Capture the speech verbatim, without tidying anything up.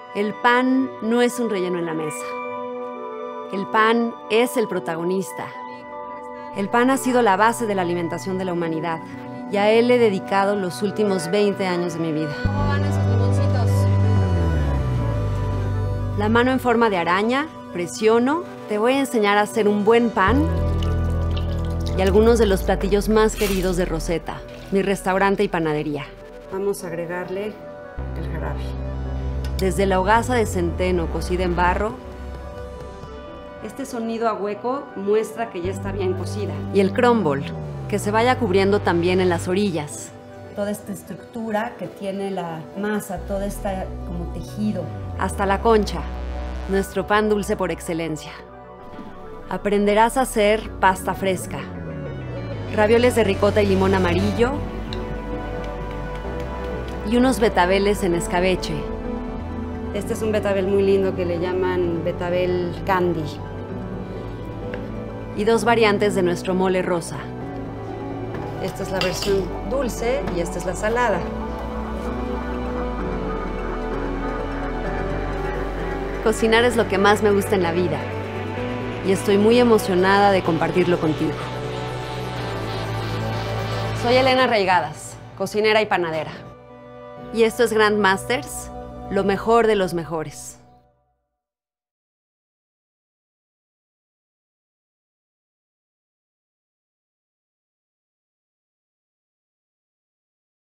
El pan no es un relleno en la mesa. El pan es el protagonista. El pan ha sido la base de la alimentación de la humanidad y a él he dedicado los últimos veinte años de mi vida. ¿Cómo van esos limoncitos? La mano en forma de araña, presiono, te voy a enseñar a hacer un buen pan y algunos de los platillos más queridos de Rosetta, mi restaurante y panadería. Vamos a agregarle el jarabe. Desde la hogaza de centeno cocida en barro, este sonido a hueco muestra que ya está bien cocida. Y el crumble, que se vaya cubriendo también en las orillas. Toda esta estructura que tiene la masa, todo está como tejido. Hasta la concha, nuestro pan dulce por excelencia. Aprenderás a hacer pasta fresca, ravioles de ricota y limón amarillo y unos betabeles en escabeche. Este es un betabel muy lindo que le llaman betabel candy. Y dos variantes de nuestro mole rosa. Esta es la versión dulce y esta es la salada. Cocinar es lo que más me gusta en la vida y estoy muy emocionada de compartirlo contigo. Soy Elena Reigadas, cocinera y panadera. Y esto es Grandmasters, lo mejor de los mejores.